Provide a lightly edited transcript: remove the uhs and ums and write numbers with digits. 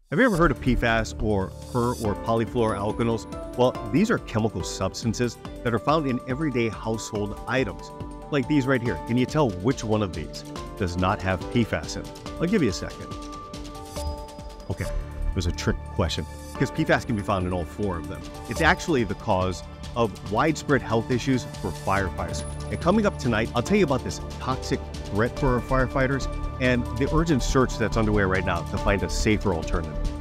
Have you ever heard of PFAS or per or polyfluoroalkyls? Well, these are chemical substances that are found in everyday household items, like these right here. Can you tell which one of these does not have PFAS in it? I'll give you a second. Okay, it was a trick question because PFAS can be found in all four of them. It's actually the cause of widespread health issues for firefighters. And coming up tonight, I'll tell you about this toxic threat for our firefighters and the urgent search that's underway right now to find a safer alternative.